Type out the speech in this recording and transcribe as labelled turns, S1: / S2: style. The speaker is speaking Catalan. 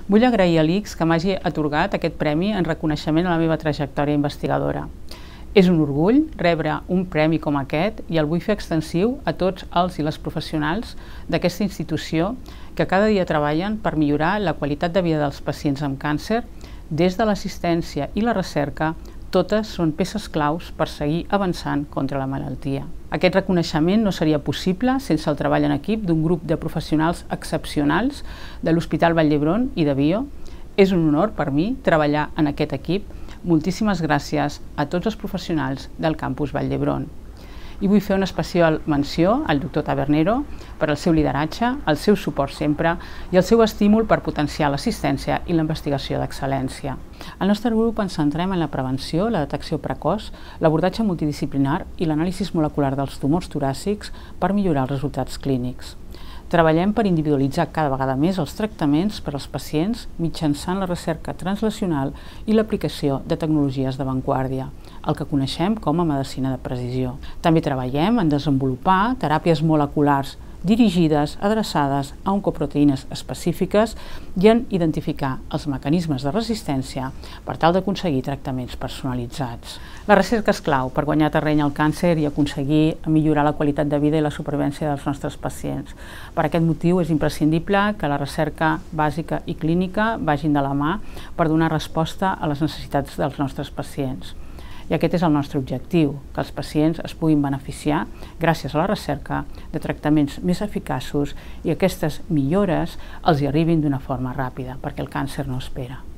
S1: Vull agrair a l'ICS que m'hagi atorgat aquest premi en reconeixement a la meva trajectòria investigadora. És un orgull rebre un premi com aquest i el vull fer extensiu a tots els i les professionals d'aquesta institució que cada dia treballen per millorar la qualitat de vida dels pacients amb càncer. Des de l'assistència i la recerca, totes són peces claus per seguir avançant contra la malaltia. Aquest reconeixement no seria possible sense el treball en equip d'un grup de professionals excepcionals de l'Hospital Vall d'Hebron i de Bio. És un honor per mi treballar en aquest equip. Moltíssimes gràcies a tots els professionals del campus Vall d'Hebron. I vull fer una especial menció al doctor Tabernero per al seu lideratge, el seu suport sempre i el seu estímul per potenciar l'assistència i la investigació d'excel·lència. Al nostre grup ens centrem en la prevenció, la detecció precoç, l'abordatge multidisciplinar i l'anàlisi molecular dels tumors toràcics per millorar els resultats clínics. Treballem per individualitzar cada vegada més els tractaments per als pacients mitjançant la recerca translacional i l'aplicació de tecnologies d'avantguàrdia, el que coneixem com a medicina de precisió. També treballem en desenvolupar teràpies moleculars dirigides, adreçades a oncoproteïnes específiques i en identificar els mecanismes de resistència per tal d'aconseguir tractaments personalitzats. La recerca és clau per guanyar terreny al càncer i aconseguir millorar la qualitat de vida i la supervivència dels nostres pacients. Per aquest motiu és imprescindible que la recerca bàsica i clínica vagin de la mà per donar resposta a les necessitats dels nostres pacients. I aquest és el nostre objectiu, que els pacients es puguin beneficiar, gràcies a la recerca, de tractaments més eficaços i aquestes millores els hi arribin d'una forma ràpida, perquè el càncer no espera.